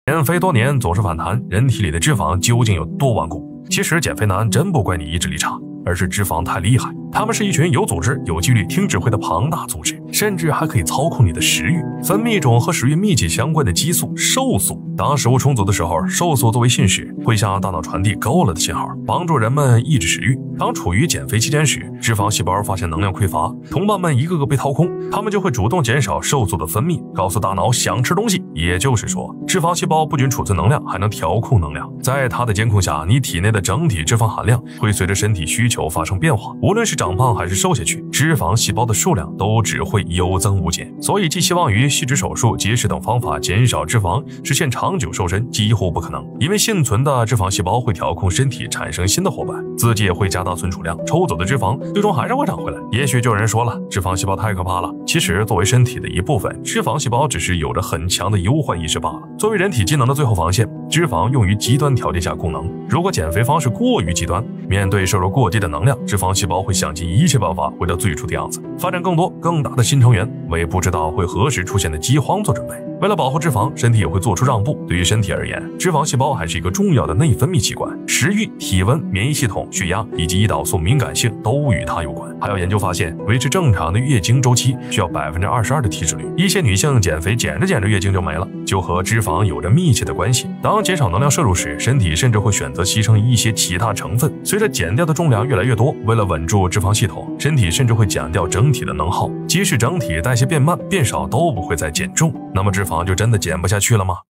减肥多年总是反弹，人体里的脂肪究竟有多顽固？其实减肥难真不怪你意志力差，而是脂肪太厉害。它们是一群有组织、有纪律、听指挥的庞大组织，甚至还可以操控你的食欲，分泌一种和食欲密切相关的激素——瘦素。当食物充足的时候，瘦素作为信使，会向大脑传递够了的信号，帮助人们抑制食欲。当处于减肥期间时，脂肪细胞发现能量匮乏，同伴们一个个被掏空，它们就会主动减少瘦素的分泌，告诉大脑想吃东西。也就是说，脂肪细胞不仅储存能量，还能调控能量。在它的监控下，你体内的整体脂肪含量会随着身体需求发生变化，无论是长胖还是瘦下去，脂肪细胞的数量都只会有增无减。所以寄希望于吸脂手术、节食等方法减少脂肪，实现长久瘦身几乎不可能，因为幸存的脂肪细胞会调控身体产生新的伙伴，自己也会加大存储量，抽走的脂肪最终还是会长回来。也许就有人说了，脂肪细胞太可怕了。其实作为身体的一部分，脂肪细胞只是有着很强的忧患意识罢了。作为人体机能的最后防线，脂肪用于极端条件下供能。如果减肥方式过于极端，面对摄入过低的能量，脂肪细胞会想尽一切办法回到最初的样子，发展更多更大的新成员，为不知道会何时出现的饥荒做准备。为了保护脂肪，身体也会做出让步。对于身体而言，脂肪细胞还是一个重要的内分泌器官，食欲、体温、免疫系统、血压以及胰岛素敏感性都与它有关。还有研究发现，维持正常的月经周期需要22%的体脂率。一些女性减肥减着减着月经就没了，就和脂肪有着密切的关系。当减少能量摄入时，身体甚至会选择牺牲一些其他成分。随着减掉的重量越来越多，为了稳住脂肪系统，身体甚至会减掉整体的能耗，即使整体代谢变慢变少，都不会再减重。那么脂肪就真的减不下去了吗？